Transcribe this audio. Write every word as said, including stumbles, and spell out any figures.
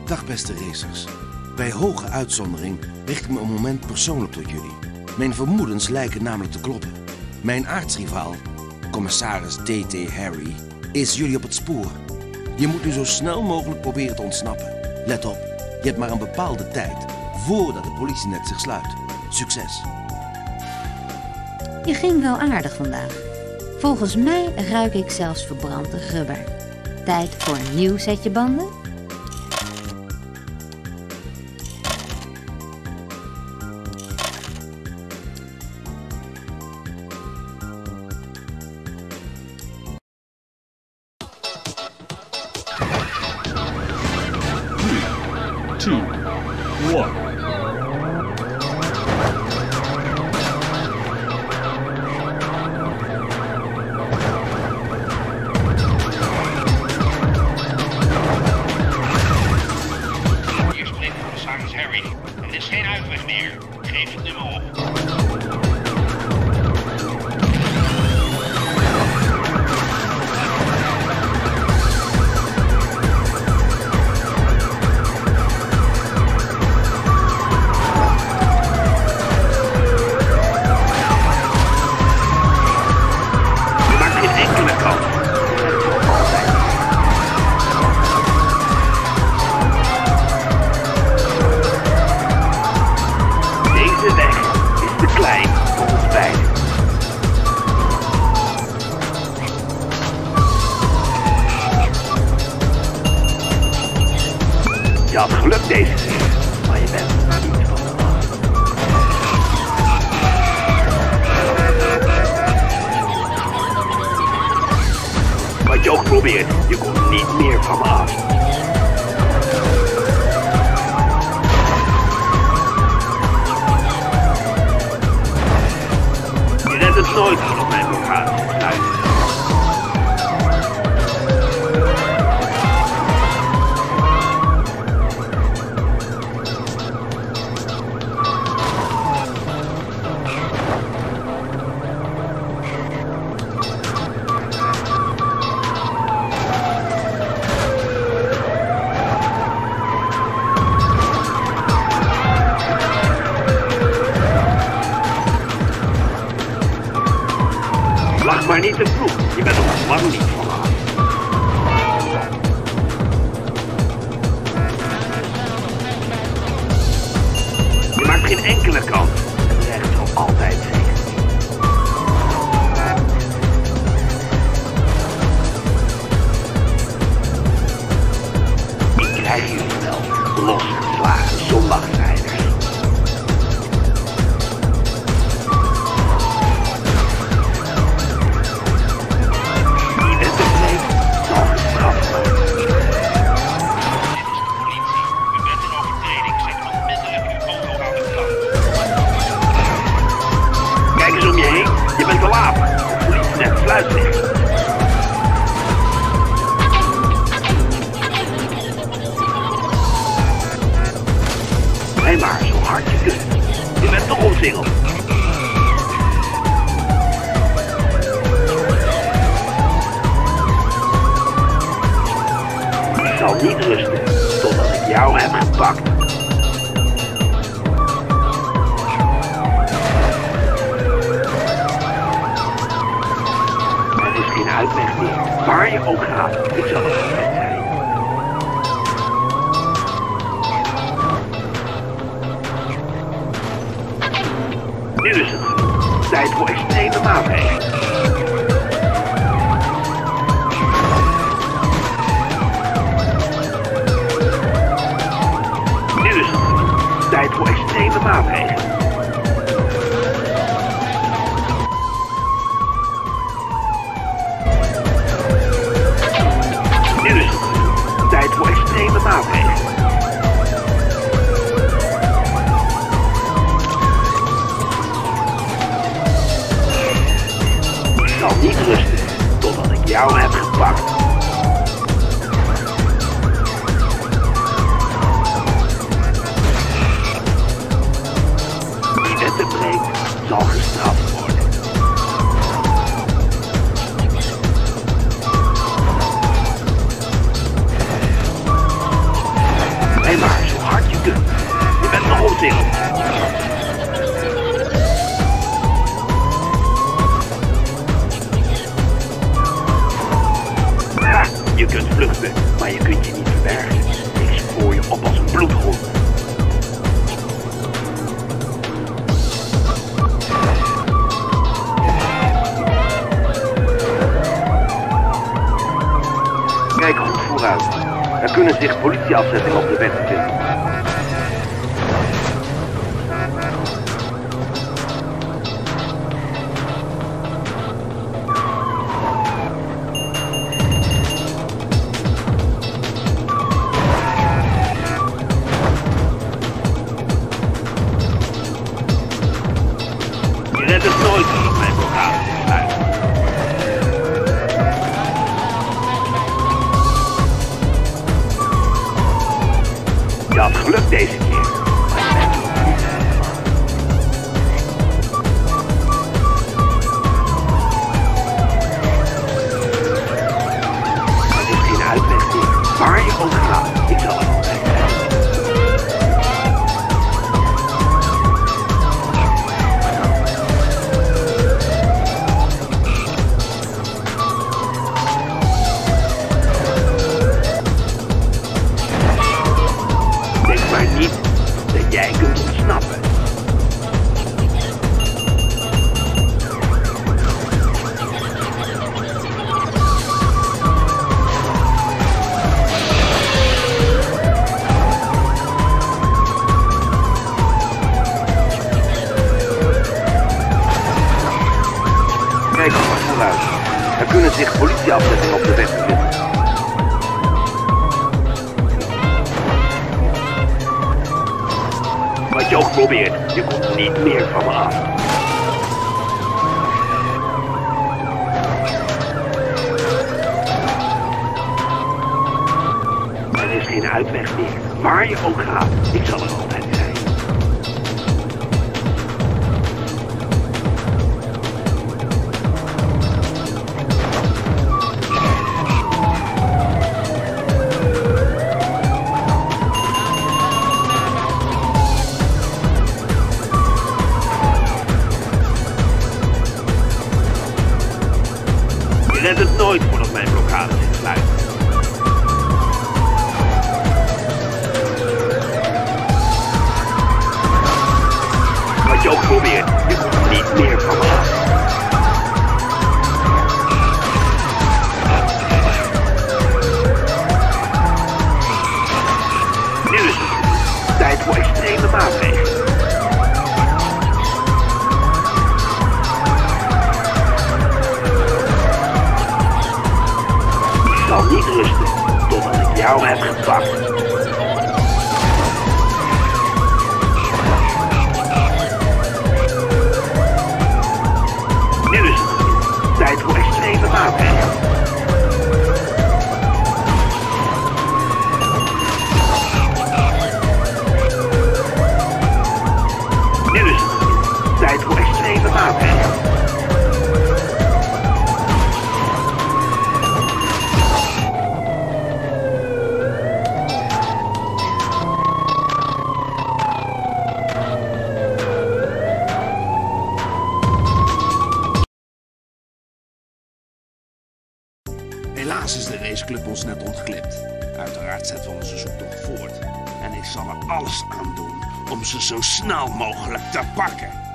Dag beste racers. Bij hoge uitzondering richt ik me een moment persoonlijk tot jullie. Mijn vermoedens lijken namelijk te kloppen. Mijn aartsrivaal, commissaris D T Harry, is jullie op het spoor. Je moet nu zo snel mogelijk proberen te ontsnappen. Let op, je hebt maar een bepaalde tijd voordat de politienet zich sluit. Succes. Je ging wel aardig vandaag. Volgens mij ruik ik zelfs verbrand rubber. Tijd voor een nieuw setje banden? Two, one. Hier spreekt commissaris Harry. Er is geen uitweg meer. Geef het nummer op. Je had geluk deze keer, maar je bent er niet van de af. Wat je ook probeert, je komt niet meer van me af. Je redt het nooit van op mijn orgaan te sluiten. Lach maar niet te vroeg, je bent nog lang niet van me af. Je maakt geen enkele kans. Het recht zal altijd zeker. Ik krijg jullie wel, losgeslagen zondagsrijders. Je bent te laat. De politienet sluit zich. Rij maar zo hard je kunt. Je bent toch omsingeld. Ik zal niet rusten totdat ik jou heb gepakt. Geen uitweg meer. Waar je ook gaat, ik zal er altijd zijn. Nu is het genoeg. Tijd voor extreme maatregelen. Nu is het genoeg. Tijd voor extreme maatregelen. Nu is het genoeg. Tijd voor extreme maatregelen. Ik zal niet rusten totdat ik jou heb gepakt. Wie wetten breekt, zal gestraft worden. vluchten, maar je kunt je niet verbergen. Ik spoor je op als een bloedhond. Kijk goed vooruit. Er kunnen zich politieafzettingen op de weg bevinden. Je redt het nooit als mijn blokkade zich sluit. Je had geluk deze keer. Er is geen uitweg meer. Waar je ook gaat, ik zal er altijd zijn. Denk maar niet dat jij kunt ontsnappen. Kijk maar vooruit. Er kunnen zich politieafzettingen op de weg bevinden. Wat je ook probeert, je komt niet meer van me af. Er is geen uitweg meer. Waar je ook gaat, ik zal er altijd zijn. Je redt het nooit voordat mijn blokkade zich sluit. Wat je ook probeert, je komt niet meer van me af. Nu is het tijd voor extreme maatregelen. Ik zal niet rusten totdat ik jou heb gepakt. Nu is het tijd voor extreme maatregelen. Nu is het tijd voor extreme maatregelen. Helaas is de raceclub ons net ontglipt. Uiteraard zetten we onze zoektocht voort. En ik zal er alles aan doen om ze zo snel mogelijk te pakken.